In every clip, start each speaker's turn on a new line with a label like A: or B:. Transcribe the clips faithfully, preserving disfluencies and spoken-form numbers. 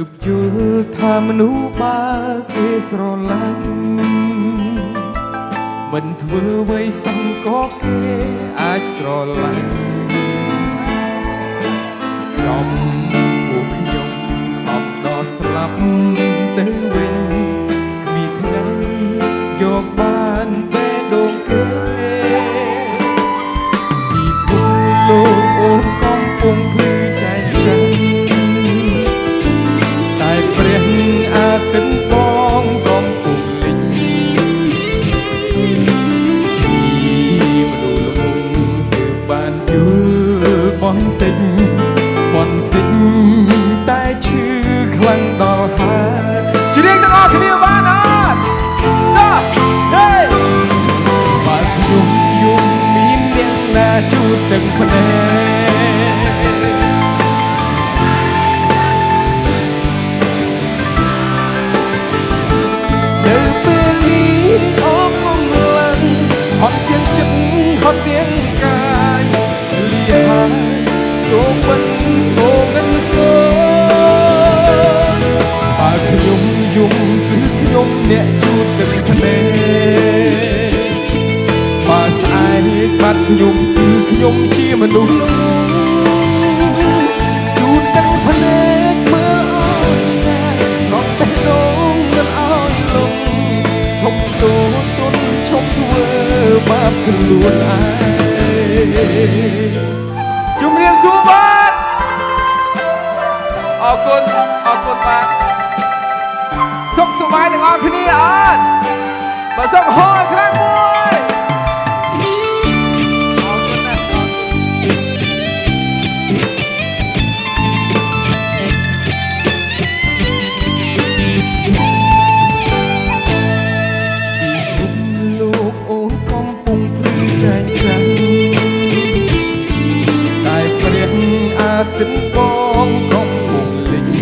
A: บยุลทามนุบาเกสรลันមិនធ្វើអ្វីសំក៏គេអាចស្រឡាញ់ខ្ញុំពួកខ្ញុំខំដល់ស្លាប់ទៅវិញគ្មានថ្ងៃយកបានបេះដូងគេពីគុំលោកអូនកំពុងភ្លឺចែកចាញ់តែព្រះអាទិត្យបងកំពុងលេចបន្តិចបន្តិចតែឈឺខ្លាំងដល់ហើយច្រៀងទាំងអស់គ្នាបានអត់ដល់ហេបើខ្ញុំយំមានអ្នកណាជួបទាំងភ្នែកនៅពេលនេះអបអរឡើងហត់ទាំងចិត្តហត់ទាំងកាយលីហើយសូមមិនងងឹតសូបើខ្ញុំយំគឺខ្ញុំអ្នកជួបទឹកភ្នែកបើស្អែកបាត់ខ្ញុំគឺខ្ញុំជាមនុស្សនោះជួបទឹកភ្នែកមើលអើយឆ្ងាយស្រស់បេះដូងមិនអើយលំឈប់ទោសទុនឈប់ធ្វើបាបខ្លួនឯងជំរាបសួរបាទអរគុណអរគុណបាទសុខសប្បាយទាំងអស់គ្នាអត់បើសុខហយខ្លាំងមួយអរគុណណាស់អរគុណលោកអូនកំពុងភ្លឺចែកចាញ់អាទិត្យបងកំពុងលេច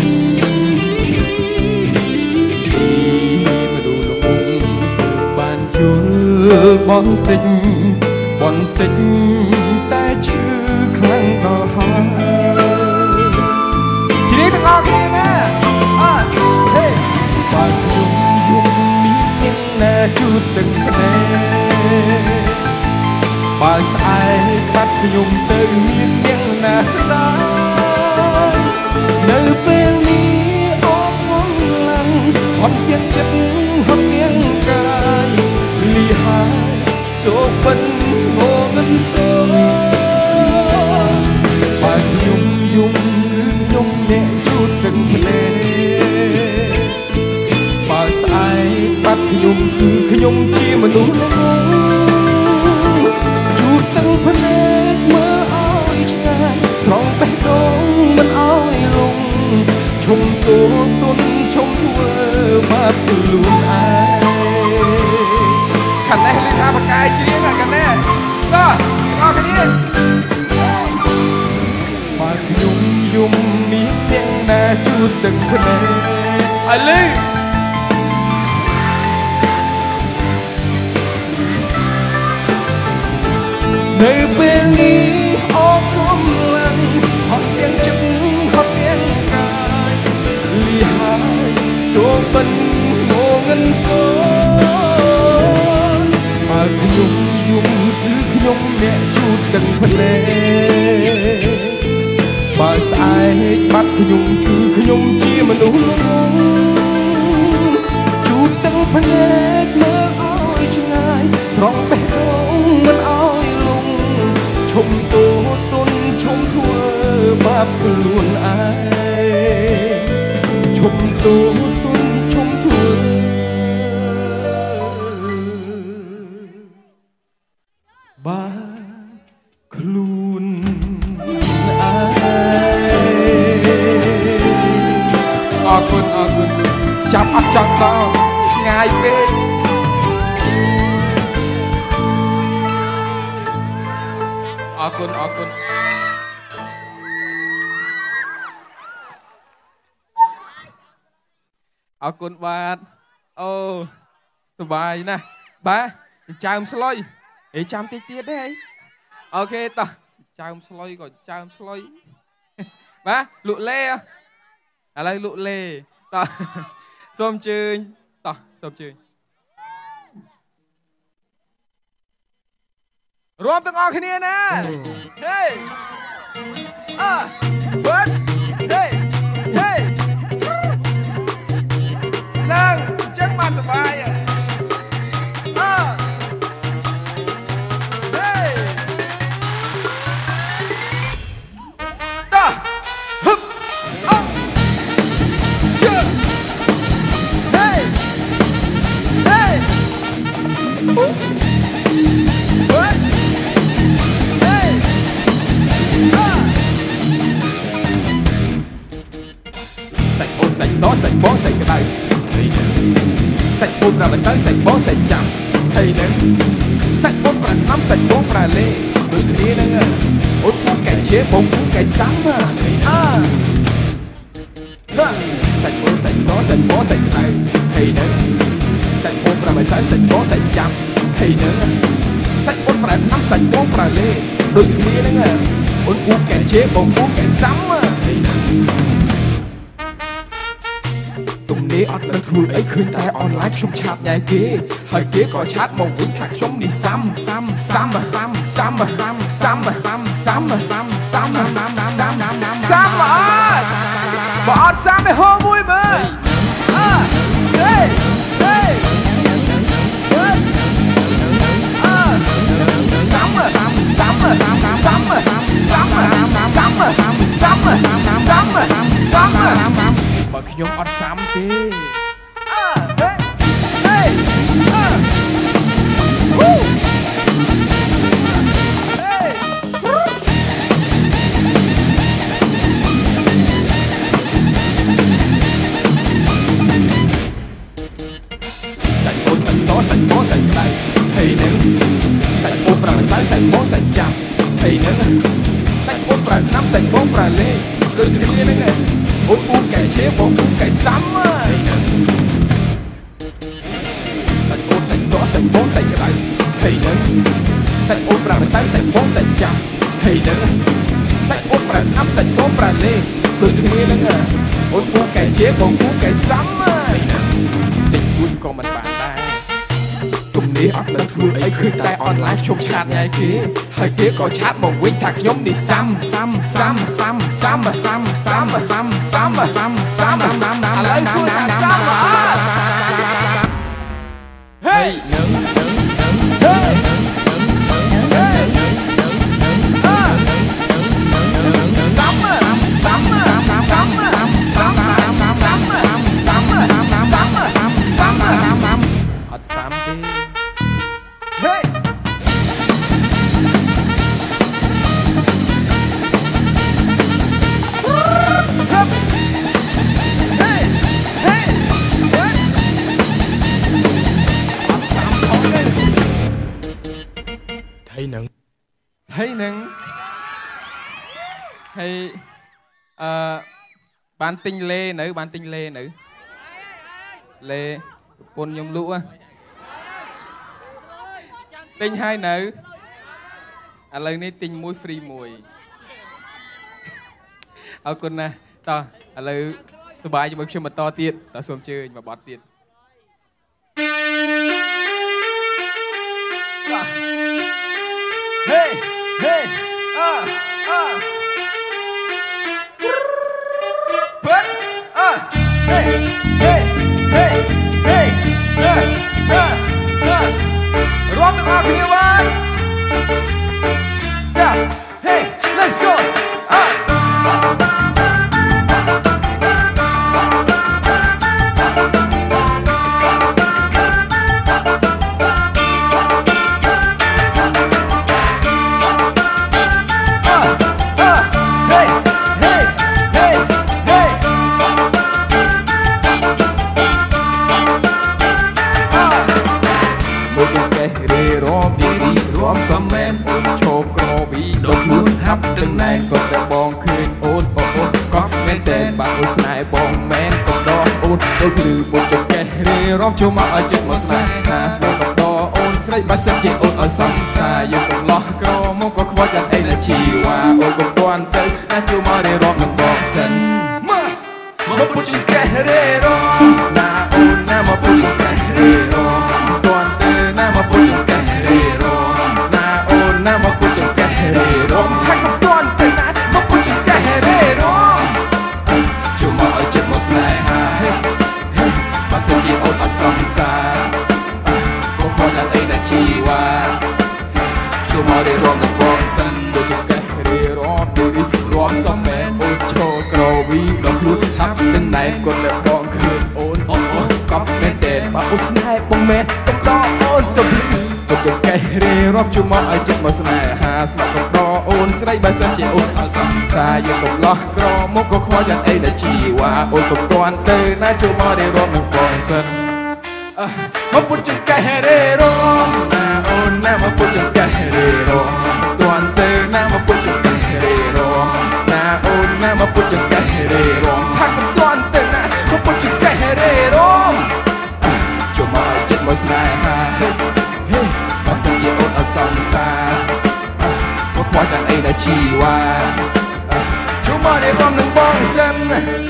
A: ពីមនុស្សល្ងងធ្វើបានយល់បន្តិចបន្តិចតែឈឺខ្លាំងដល់ហើយជ្រាបទាំងអស់គ្នាណាអត់ហេបើខ្ញុំយំមានអ្នកណាជួបទាំងភ្នែកបើស្អែកបាត់ខ្ញុំទៅមានអ្នកណាស្ដាយនៅពេលនេះអបអរឡើងហត់ទាំងចិត្តហត់ទាំងកាយលីហើយសូបិនងងឹតសូបើខ្ញុំយំគឺខ្ញុំអ្នកជួបទាំងភ្នែកបើស្អែកបាត់ខ្ញុំគឺខ្ញុំជាមនុស្សល្ងងទាំងភ្នែកមើលអើយឆ្ងាយស្រង់បេះដូងមិនអើយលងឈុំទោទុនឈុំធ្វើបាបខ្លួនឯងខាងនេះលឺថាបកាយច្រៀងអាខាងនេះតោះទាំងអស់គ្នាបើខ្ញុំយំមានទាំងណាជួបទាំងភ្នែកឲ្យលឺនៅពេលនេះអរគុណឡើងហត់ទាំងចិត្តហត់ទាំងកាយលីហើយសូបិនងងឹតសូបើខ្ញុំយំគឺខ្ញុំអ្នកជួបទាំងភ្នែកបើស្អែកបាត់ខ្ញុំគឺខ្ញុំជាមនុស្សល្ងងជួបទាំងភ្នែកមើលអើយឆ្ងាយស្រង់បេះដូងមិនអើយឈុំទោទុនឈុំធ្វើបាបខ្លួនឯងឈុំទោទុនឈុំធ្វើបាបខ្លួនឯងអរគុណអរគុណចាប់អត់ចង់ដល់ឆ្ងាយពេកអរគុណអរគុណអរគុណបាទអូសុបាយណាស់បាទចើមស្លុយហេចាំតិចទៀតទេអូខេតោះចើមស្លុយក៏ចើមស្លុយបាទលក់លេ
B: ឥឡូវលក់លេតោះសូមជើញតោះសូមជើញរួមទាំងអស់គ្នាណាហេអើបើហេហេឡើងចឹងបានសុបាយអើហេតោះហឹបអត់ជើហេហេអូសាច់សសាច់បងសាច់ក្តៅសាច់ពុំប្រាំសាច់សាច់បងសាច់ចាំហើយនឹងសាច់ពុំប្រាំឆ្នាំសាច់បងប្រាលេដូចគ្នានឹងអូនពូកែជេបងពូកែសាំអើសាច់ពុំសាច់សសាច់បងសាច់ក្តៅហើយនឹងសាច់ពុំប្រាំសាច់សាច់បងសាច់ចាំហើយនឹងសាច់ពុំប្រាំឆ្នាំសាច់បងប្រាលេដូចគ្នានឹងអូនពូកែជេបងពូកែសាំហើយនឹងទំនេរអត់ដឹងធ្វើអីឃើញតែអនឡាញខ្ញុំឆាតញ៉ៃគេហើយគេក៏ឆាតមកវិញថាខ្ញុំនេះសាំសាំសាំសាំសាំសាំសាំសាំសាំសាំសាំណាមណាមណាមណាមណាមណាមសាំអត់បើអត់សាំឯហូមួយមើលអើហេហេអើសាំសាំសាំសាំសាំសាំសាំសាំសាំសាំសាំសាំបើខ្ញុំអត់សាំទេអើហេហេអើវូហេសាច់អូនសាច់សសាច់បងសាច់ក្តៅហើយនឹងសាច់អូនប្រាំសាច់សាច់បងសាច់ចាំហើយនឹងសាច់អូនប្រាំឆ្នាំសាច់បងប្រាលេដូចគ្នានឹងអូនពូកែជេបងពូកែសាំហើយសាច់អូនសាច់សសាច់បងសាច់ក្តៅហើយនឹងសាច់អូនប្រាំសាច់សាច់បងសាច់ចាំហើយនឹងសាច់អូនប្រាំឆ្នាំសាច់បងប្រាលេដូចគ្នានឹងអូនពូកែជេបងពូកែសាំហើយនឹងតិចពួយក៏មិនបានដែរទំ នេះអត់ដឹងធ្វើអីឃើញតែអនឡាញខ្ញុំឆាតញ៉ៃគេហើយគេក៏ឆាតមកវិញថាខ្ញុំនេះសាំសាំសាំសាំសាំសាំសាំសាំសាំសាំសាំណាមណាមឥឡូវសួរថាសាំអត់ហេនឹងហេសាំសាំសាំសាំសាំអត់សាំទេហេthấy nâng thấy nâng hay à, ban tinh lê nữ ban tinh lê nữ lê pôn nhung lũ tinh hai nữ à lời này tinh mũi free mùi ở con nè to à lời tôi bài cho bác cho mà to tiết tao xôm chơi mà bọt tiết hey hey ah ah but ah hey hey hey hey ah ah ah run the rock in your one yeah hey let's go ah từng này cònតែបងឃើញអូនអូនក៏មែនតែបើអូនស្នេហ៍បងមែនក៏ដកអូនដូចគឺពុតចកេះរេរំចូលមកឲ្យចិត្តមកស្នេហ៍ថាស្គាល់ក៏ដកអូនស្រីបើសិនជាអូនឲ្យសង្សារយកកំឡោះក្រមកក៏ខ្វល់ចាត់អីណាជីវ៉ាអូនក៏ពាន់ទៅតែជួមករេរំនឹងបងសិនមកមកពុជចង្កេះរេរ៉ណាអូនណាមកពុជចង្កេះរេរ៉តាន់ទេណាមកពុជចង្កេះរេរ៉ណាអូនណាមកពុជចង្កេះរេរ៉ថាកុំតាន់ទេណាមកពុជចង្កេះរេរ៉ជួយមកឲ្យចិត្តមកស្នេហាបើសិនជាអូនអត់សង្សារក៏ខំឡើងអីដែលជីវ៉ាជួយមករៀបរាប់នឹងបងសិនដូចចង្កេះរេរ៉ដូចរាប់សំមែអូនឈរក្រវីដល់ខ្លួនថាប់ទាំងណែគាត់លើបងឃើញអូនអូនអូនកប់មែនទេបើអូនស្នេហ៍បងមែនកំដរអូនទៅទៅចង្កេះរេរាប់ជួយមកឲ្យចិត្តមកស្នេហាស្នាប់កំដរអូនស្រីបើសិនជាអូនអត់សង្សារយើងកំឡោះក្រមកក៏ខ្វល់យ៉ាងអីដែលជីវ៉ាអូនកំតាន់ទេណាជួយមករៀបរាប់នឹងបងសិនមកពុជចង្កេះរេរ៉ណាអូនណាមកពុជចង្កេះរេរ៉តាន់ទេណាមកពុជចង្កេះរេរ៉ណាអូនណាមកពុជចង្កេះរេរ៉ថាកំតាន់ទេណាមកពុជចង្កេះរេរ៉ជួយមកឲ្យចិត្តមកស្នេហាហេបើសិនជាអូនអត់សង្សារមកខ្វល់យ៉ាងអីដែលជីវ៉ាជួយមករៀបរាប់នឹងបងសិន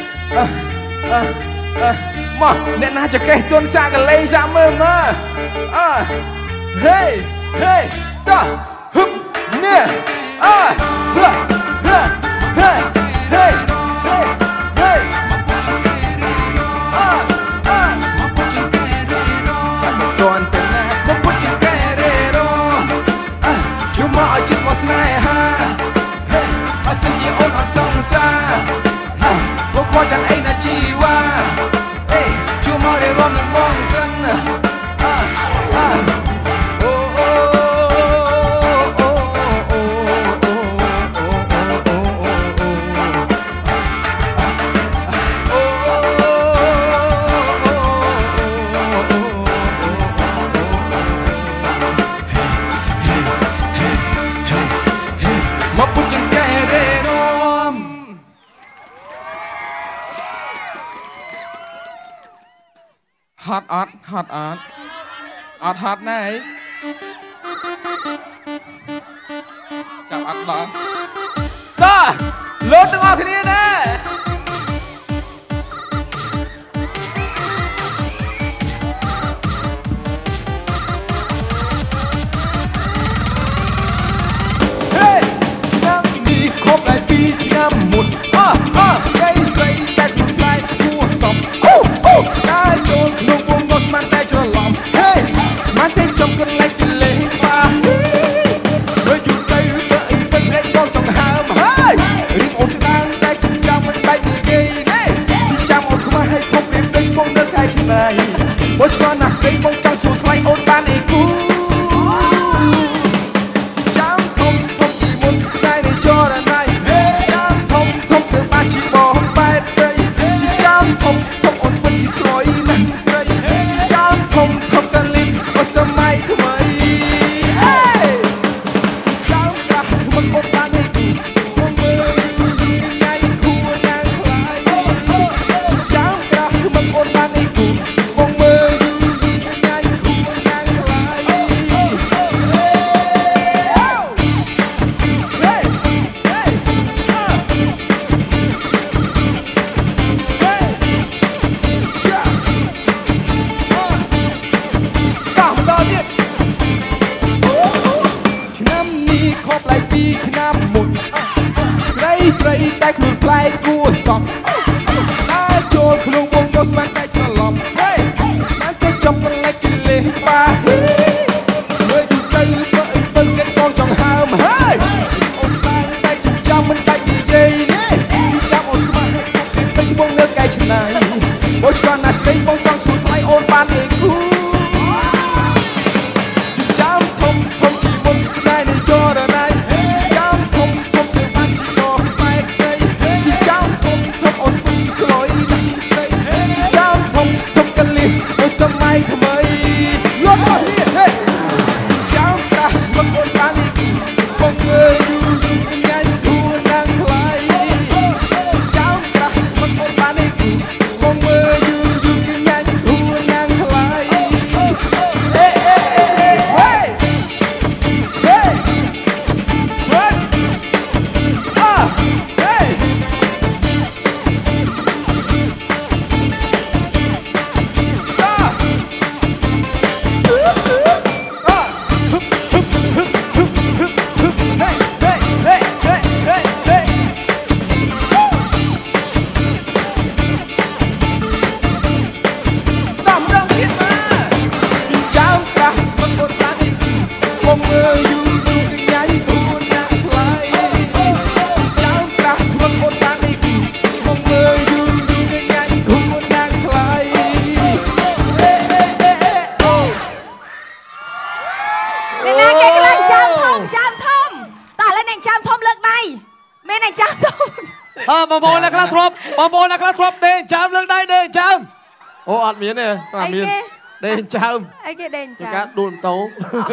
B: មកអ្នកណាចកេះទុនសាកលេងសាមើលមើលអើហេហេតោះហឹបនេះអើហេហេហេហេហេហេអើអើមកពុជចង្កេះរេរ៉មកតាន់ទៅណាមកពុជចង្កេះរេរ៉អើជួយមកឲ្យចិត្តមកស្នេហាហេបើសិនជាអូនអត់សង្សារមកខ្វល់យ៉ាងអីណាជីវ៉ាជួយមករៀបរាប់នឹងបងសិនអើអើអូអូអូអូមកពុជចង្កេះរេរ៉ហត់អត់ហត់អត់អត់ហត់ណែចាប់អត់ដល់តើលោតទាំងអស់គ្នាណែហេឆ្នាំនេះខប់តែពីរឆ្នាំមុនអើអើស្រីស្រីតែខ្លួនផ្លែគួរសមអូអូកាយចូលក្នុងវងក៏ស្មានតែច្រឡំហេស្មានតែចំកន្លែងទីលេងបាហើយយូរទៅបើអីពេញរែកដល់ចង្ហើមហើយរៀងអូនស្ដាងតែចំចាំមិនបែកនិយាយនេះចំចាំអូនខ្មាស់ឲ្យធំរៀបដូចមកនៅខែឆ្នៃបើឆ្កល់ណាស់ស្រីមកចង់សួរថ្លៃអូនបានអីគូចាំធំធំជាមុនស្នេហ៍នេះចរណៃចាំធំធំធ្វើបានជាបងបែតទៅចាំធំធំអូនវិញស្រួយណាស់ស្រីចាំធំធំកលិបអូសម័យថ្មីអេចាំកាស់មិនអូនបានអីគូមកមើលថ្ងៃគួរណាស់ខ្លាយចាំកាស់មិនអូនបានអីគូមកមើលថ្ងៃគួរណាស់ខ្លាយហេហេឆ្នាំនេះខប់lạiពីរឆ្នាំមុនស្រីស្រីតែខ្លួនប្លែកគួរស្ទប់តែចូលក្នុងវងក៏ស្មានតែច្រឡំហេតែទៅចំកន្លែងគិលេសបាមើលទៅបើអីបើគេកូនចង្ហើមហើយអូនស្ដាយតែចំចាំមិនដាច់និយាយនេះចាំអូនខ្មាស់ពេញវងនៅកែឆ្នៃបើឆ្កល់ណាស់ស្រីបងចង់សួរថ្លៃអូនបានអីគូចាំធំធំជាមុនស្នេហ៍នេះចរណៃចាំធំធំធ្វើបានជាបងបែកទៅចាំធំធំអូនវិញស្រួយណាស់ស្រីចាំធំធំកលិបអូសម័យថ្មីលត់អស់នេះហេចាំកាស់មិនអូនបាននេះបងមើលយូរយូរថ្ងៃគួរណាស់ខ្លាយចាំកាស់មិនអូនបាននេះបងមើលយូរយូរថ្ងៃគួ
C: បងប្អូនអ្នកខ្លះធ្លាប់បងប្អូនអ្នកខ្លះធ្លាប់ដេញចាំលើកដៃដេញចាំអូអត់មានទេស្មានមានដេញចាំ
D: អីគេដេញចាំ
C: ការដួលម៉ូតូ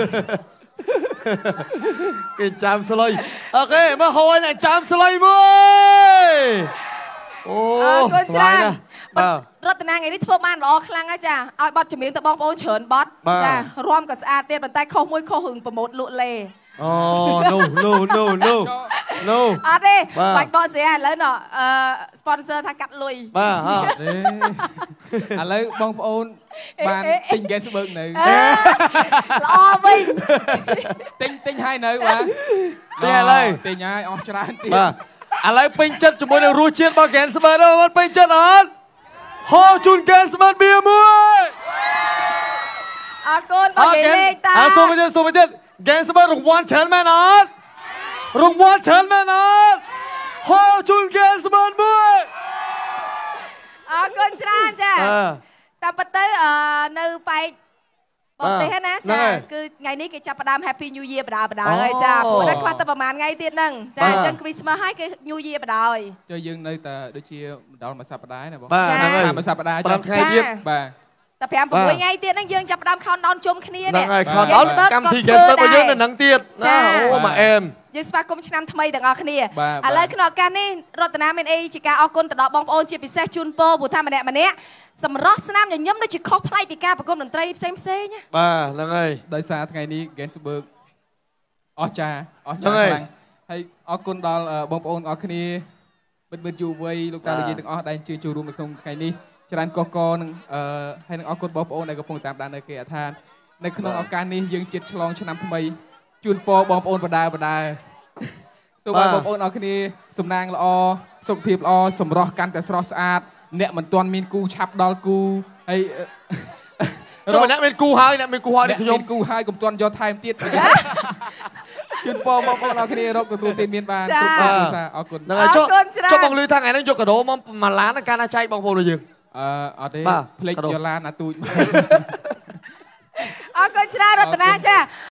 C: គេចាំស្លុយអូខេមកហូរអ្នកចាំស្លុយមួយអូស្វាយណា
D: បាទរតនាថ្ងៃនេះធ្វើបានល្អខ្លាំងណាស់ចាឲ្យបတ်ចម្រៀងទៅបងប្អូនច្រើនបတ်ចារំក៏ស្អាតទៀតប៉ុន្តែខុសមួយខុសរឿងប្រម៉ូតលក់លេ
C: អូ no no no no no
D: អត់ទេបាច់បកស្រាឥឡូវណ៎អឺ sponsor ថាកាត់លុយ
C: បាទហ៎
B: ឥឡូវបងប្អូនបានទិញ Gainsbourg នៅ
D: ល្អវិញ
B: ទិញទិញហើយនៅបាទ
C: ទិញឥឡូវ
B: ទិញហើយអស់ច្រើនទៀត
C: បាទឥឡូវពេញចិត្តជាមួយនឹងរសជាតិរបស់ Gainsbourg អត់ពេញចិត្តអត់ហូជូន Gainsbourg បៀមួយ
D: អរគុណបងនិយាយលេងតា
C: អើសូមទៀតសូមទៀត Gainsbourg រង្វាន់ច្រើនមែនអត់រង្វាន់ច្រើនមែនអត់ហូជូន Gainsbourg មួយ
D: អរគុណច្រើនចាតាមពិតទៅនៅប៉ែកបងទេណាចាគឺថ្ងៃនេះគេចាប់ផ្ដើម Happy New Year បដាបដាហើយចាព្រោះតែខ្វះតែប្រហែលថ្ងៃទៀតហ្នឹងចាអញ្ចឹង Christmas ហើយគេ New Year បដាហើយ
B: ចុះយើងនៅតែដូចជាម្ដងមួយសប្ដាហ៍ណាបង
C: បាទហ្នឹងហើយ
B: មួយសប្ដាហ៍
C: ចាំថ្ងៃទៀត
B: បាទ
D: តែប្រាំប្រាំមួយថ្ងៃទៀតហ្នឹងយើងចាប់ផ្ដើម countdown ជុំគ្នា
C: នេះហ្នឹងហើយ countdown កម្មវិធី Gainsbourg របស់យើងនៅហ្នឹងទៀតណាអូមកអែម
D: យើងស្វាគមន៍ឆ្នាំថ្មីទាំងអស់គ្នាឥឡូវក្នុងឱកាសនេះរតនាមានអីជាការអរគុណទៅដល់បងប្អូនជាពិសេសជូនពរព្រោះថាម្នាក់ម្នាក់សម្រស់ស្នាមញញឹមដូចជាខុសប្លែកពីការប្រគំតន្ត្រីផ្សេងផ្សេងណា
C: បាទហ្នឹងហើយ
B: ដោយសារថ្ងៃនេះ Gainsbourg អស្ចារ្យអស្ចារ្យខ្លាំងហើយអរគុណដល់បងប្អូនអរគ្នាបិទបិទយុវវ័យលោកតាលោកយាយទាំងអស់ដែលជឿចូលរួមនៅក្នុងថ្ងៃនេះច្រើនកកកនឹងអឺហើយនឹងអរគុណបងប្អូនដែលកំពុងតាមដាននៅគេអដ្ឋាននៅក្នុងឱកាសនេះយើងជិតឆ្លងឆ្នាំថ្មីជូនពរបងប្អូនបដាបដាសូមឲ្យបងប្អូនអរគ្នាសំណាងល្អសុខភាពល្អសម្រស់កាន់តែស្រស់ស្អាតអ្នកមិនទាន់មានគូឆាប់ដល់គូហើយ
C: ចុះអ្នកមានគូហើយអ្នកមានគូហើយ
B: ខ្ញុំមានគូហើយកុំទាន់យកថែមទៀតជូនពរបងប្អូនអរគ្នារកទទួលទានមានបានគ្រប់ភាសាអរគុណ
C: ហ្នឹងហើយចុះចុះបងលឺថាថ្ងៃហ្នឹងយកកាដូមកមួយឡានកាលណាចែកបងប្អូនរបស់យើង
B: អឺអត់ទេភ្លេចយកឡានអាទូច
D: អរគុណច្រើនរតនាចា